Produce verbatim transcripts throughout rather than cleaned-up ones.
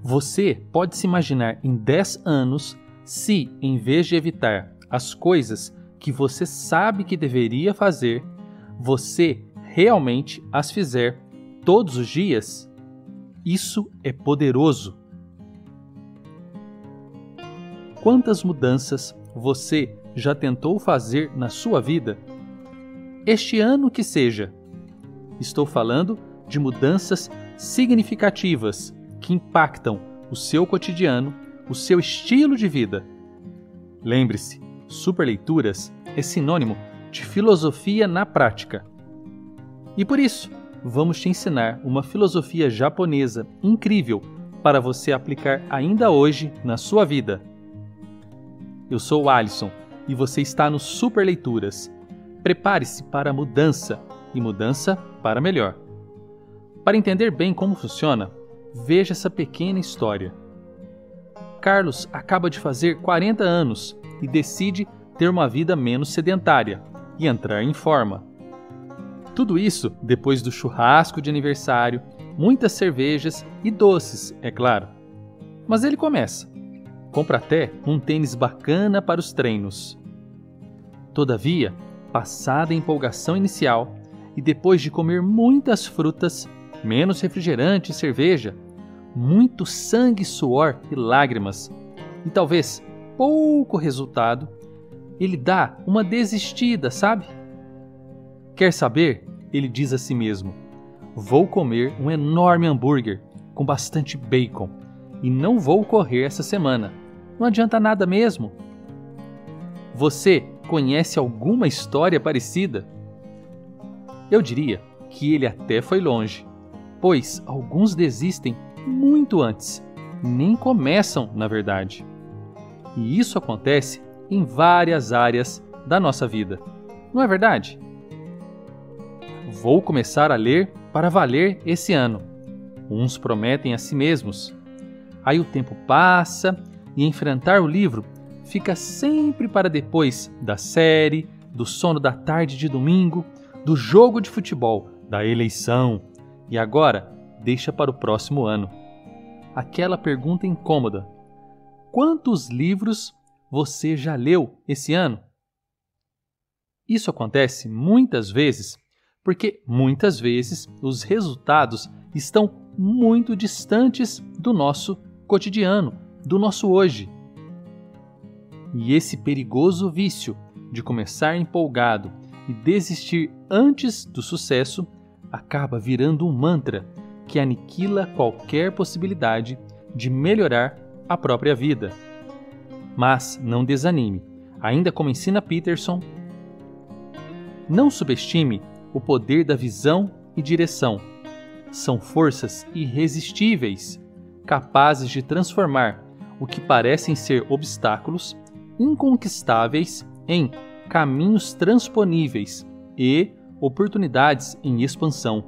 Você pode se imaginar em dez anos se, em vez de evitar as coisas que você sabe que deveria fazer, você realmente as fizer todos os dias? Isso é poderoso. Quantas mudanças você já tentou fazer na sua vida? Este ano que seja. Estou falando de mudanças significativas que impactam o seu cotidiano, o seu estilo de vida. Lembre-se, Superleituras é sinônimo de filosofia na prática. E por isso, vamos te ensinar uma filosofia japonesa incrível para você aplicar ainda hoje na sua vida. Eu sou o Alisson e você está no Superleituras. Prepare-se para a mudança e mudança para melhor. Para entender bem como funciona, veja essa pequena história. Carlos acaba de fazer quarenta anos e decide ter uma vida menos sedentária e entrar em forma. Tudo isso depois do churrasco de aniversário, muitas cervejas e doces, é claro. Mas ele começa. Compra até um tênis bacana para os treinos. Todavia, passada a empolgação inicial e depois de comer muitas frutas, menos refrigerante e cerveja, muito sangue, suor e lágrimas, e talvez pouco resultado, ele dá uma desistida, sabe? Quer saber? Ele diz a si mesmo: vou comer um enorme hambúrguer com bastante bacon e não vou correr essa semana. Não adianta nada mesmo. Você conhece alguma história parecida? Eu diria que ele até foi longe, pois alguns desistem muito antes, nem começam, na verdade. E isso acontece em várias áreas da nossa vida, não é verdade? Vou começar a ler para valer esse ano. Uns prometem a si mesmos. Aí o tempo passa e enfrentar o livro fica sempre para depois da série, do sono da tarde de domingo, do jogo de futebol, da eleição, e agora deixa para o próximo ano. Aquela pergunta incômoda: quantos livros você já leu esse ano? Isso acontece muitas vezes porque muitas vezes os resultados estão muito distantes do nosso cotidiano, do nosso hoje. E esse perigoso vício de começar empolgado e desistir antes do sucesso acaba virando um mantra que aniquila qualquer possibilidade de melhorar a própria vida. Mas não desanime. Ainda como ensina Peterson, não subestime o poder da visão e direção. São forças irresistíveis, capazes de transformar o que parecem ser obstáculos inconquistáveis em caminhos transponíveis e oportunidades em expansão.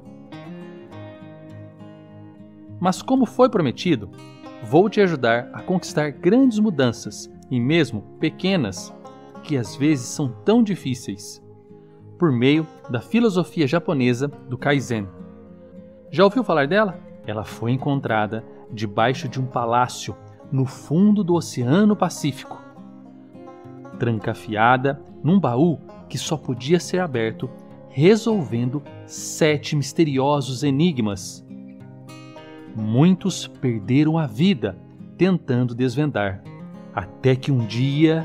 Mas como foi prometido, vou te ajudar a conquistar grandes mudanças, e mesmo pequenas, que às vezes são tão difíceis, por meio da filosofia japonesa do Kaizen. Já ouviu falar dela? Ela foi encontrada debaixo de um palácio no fundo do Oceano Pacífico, trancafiada num baú que só podia ser aberto resolvendo sete misteriosos enigmas. Muitos perderam a vida tentando desvendar, até que um dia...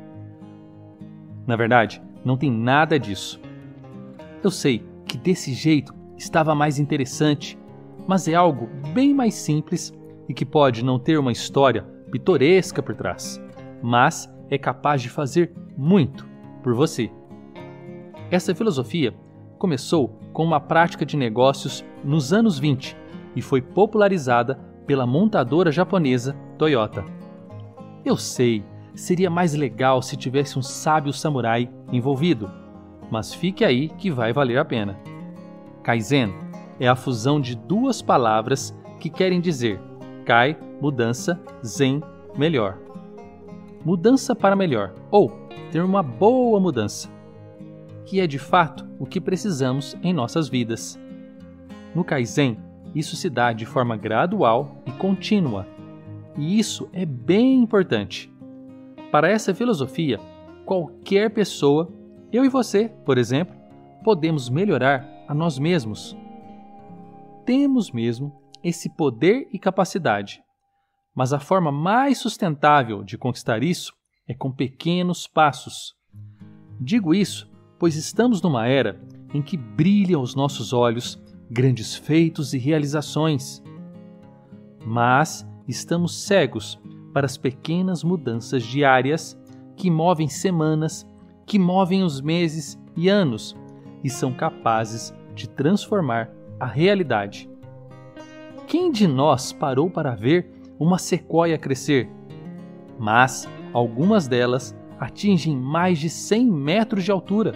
Na verdade, não tem nada disso. Eu sei que desse jeito estava mais interessante, mas é algo bem mais simples e que pode não ter uma história pitoresca por trás, mas é capaz de fazer muito por você. Essa filosofia começou com uma prática de negócios nos anos vinte e foi popularizada pela montadora japonesa Toyota. Eu sei, seria mais legal se tivesse um sábio samurai envolvido, mas fique aí que vai valer a pena. Kaizen é a fusão de duas palavras que querem dizer Kai, mudança, Zen, melhor. Mudança para melhor, ou ter uma boa mudança, que é de fato o que precisamos em nossas vidas. No Kaizen, isso se dá de forma gradual e contínua, E isso é bem importante. Para essa filosofia, qualquer pessoa, eu e você, por exemplo, podemos melhorar a nós mesmos. Temos mesmo esse poder e capacidade. Mas a forma mais sustentável de conquistar isso é com pequenos passos. Digo isso, pois estamos numa era em que brilham aos nossos olhos grandes feitos e realizações. Mas estamos cegos para as pequenas mudanças diárias que movem semanas, que movem os meses e anos e são capazes de transformar a realidade. Quem de nós parou para ver uma sequoia crescer? Mas algumas delas atingem mais de cem metros de altura.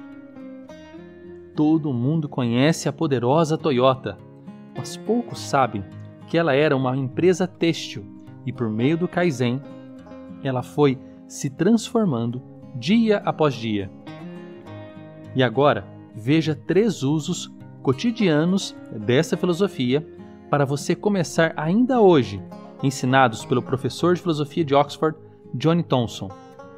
Todo mundo conhece a poderosa Toyota, mas poucos sabem que ela era uma empresa têxtil e, por meio do Kaizen, ela foi se transformando dia após dia. E agora, veja três usos cotidianos dessa filosofia para você começar ainda hoje, ensinados pelo professor de filosofia de Oxford, Johnny Thompson.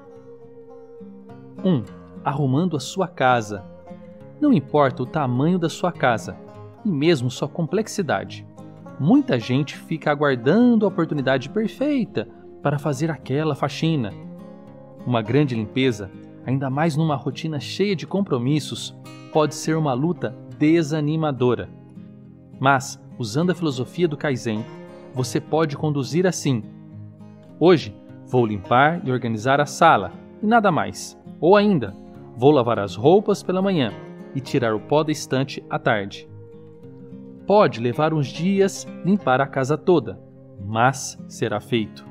um. Arrumando a sua casa. Não importa o tamanho da sua casa, e mesmo sua complexidade. Muita gente fica aguardando a oportunidade perfeita para fazer aquela faxina. Uma grande limpeza, ainda mais numa rotina cheia de compromissos, pode ser uma luta desanimadora. Mas, usando a filosofia do Kaizen, você pode conduzir assim: hoje vou limpar e organizar a sala, e nada mais. Ou ainda, vou lavar as roupas pela manhã e tirar o pó da estante à tarde. Pode levar uns dias limpar a casa toda, mas será feito.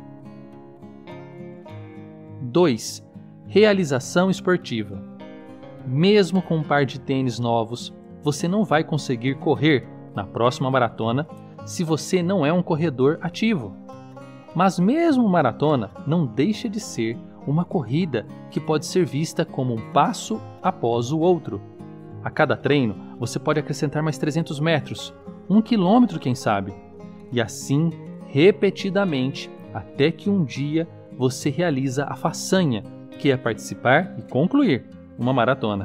dois. Realização esportiva. Mesmo com um par de tênis novos, você não vai conseguir correr na próxima maratona se você não é um corredor ativo. Mas mesmo maratona não deixa de ser uma corrida que pode ser vista como um passo após o outro. A cada treino, você pode acrescentar mais trezentos metros, um quilômetro quem sabe, e assim repetidamente até que um dia você realiza a façanha, que é participar e concluir uma maratona.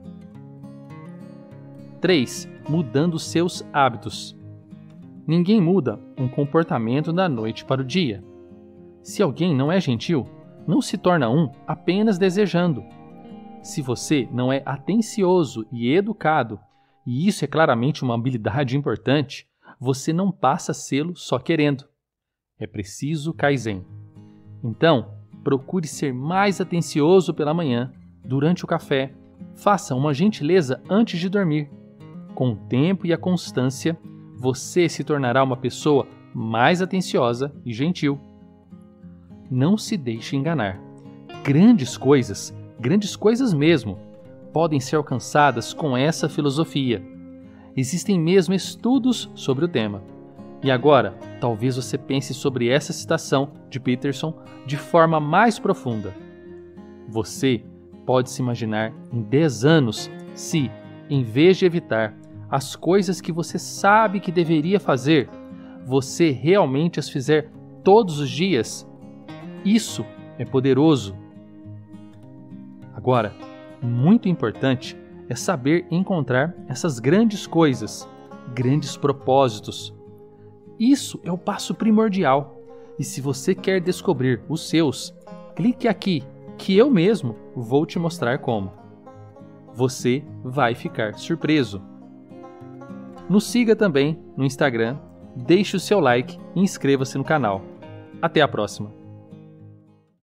três. Mudando seus hábitos. Ninguém muda um comportamento da noite para o dia. Se alguém não é gentil, não se torna um apenas desejando. Se você não é atencioso e educado, e isso é claramente uma habilidade importante, você não passa a sê-lo só querendo. É preciso Kaizen. Então, procure ser mais atencioso pela manhã, durante o café, faça uma gentileza antes de dormir. Com o tempo e a constância, você se tornará uma pessoa mais atenciosa e gentil. Não se deixe enganar. Grandes coisas, grandes coisas mesmo, podem ser alcançadas com essa filosofia. Existem mesmo estudos sobre o tema. E agora, talvez você pense sobre essa citação de Peterson de forma mais profunda. Você pode se imaginar em dez anos se, em vez de evitar as coisas que você sabe que deveria fazer, você realmente as fizer todos os dias? Isso é poderoso. Agora, muito importante é saber encontrar essas grandes coisas, grandes propósitos. Isso é o passo primordial. E se você quer descobrir os seus, clique aqui, que eu mesmo vou te mostrar como. Você vai ficar surpreso. Nos siga também no Instagram, deixe o seu like e inscreva-se no canal. Até a próxima!